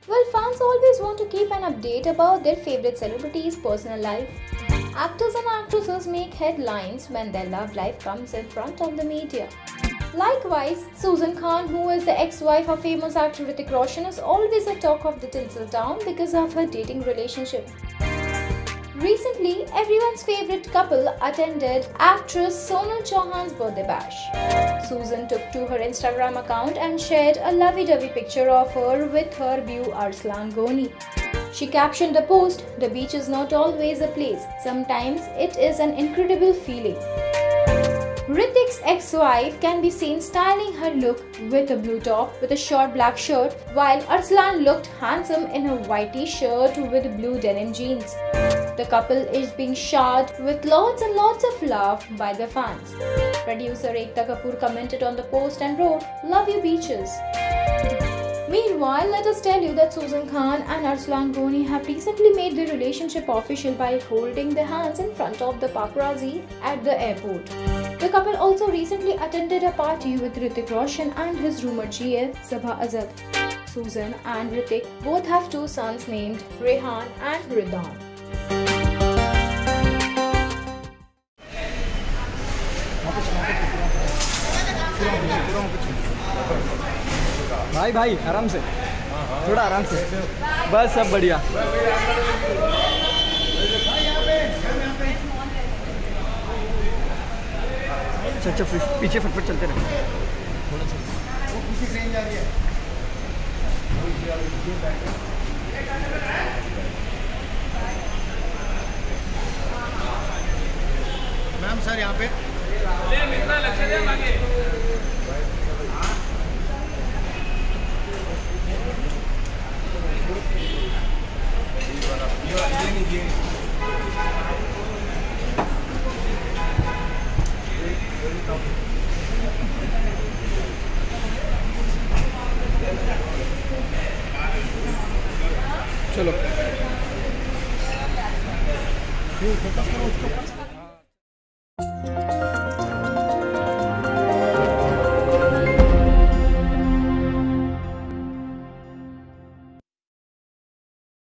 Well, fans always want to keep an update about their favorite celebrities' personal life. Actors and actresses make headlines when their love life comes in front of the media. Likewise, Susan Khan, who is the ex-wife of famous actor Hrithik Roshan, is always a talk of the Tinseltown because of her dating relationship. Recently, everyone's favorite couple attended actress Sonal Chauhan's birthday bash. Susan took to her Instagram account and shared a lovey-dovey picture of her with her beau Arslan Ghani. She captioned the post, "The beach is not always a place. Sometimes it is an incredible feeling." Hrithik's ex-wife can be seen styling her look with a blue top with a short black shirt, while Arslan looked handsome in a white t-shirt with blue denim jeans. The couple is being showered with lots and lots of love by the fans. Producer Ekta Kapoor commented on the post and wrote, "Love you beaches." Meanwhile, let us tell you that Susan Khan and Arslan Ghani have recently made their relationship official by holding their hands in front of the paparazzi at the airport. The couple also recently attended a party with Hrithik Roshan and his rumored GF Sabha Azad. Susan and Hrithik both have two sons named Rehan and Ridhan. भाई भाई आराम से, थोड़ा आराम से, बस सब बढ़िया। अच्छा पीछे फटफट चलते रहे। मैम सर यहाँ पे चलो फोकस करो उसको।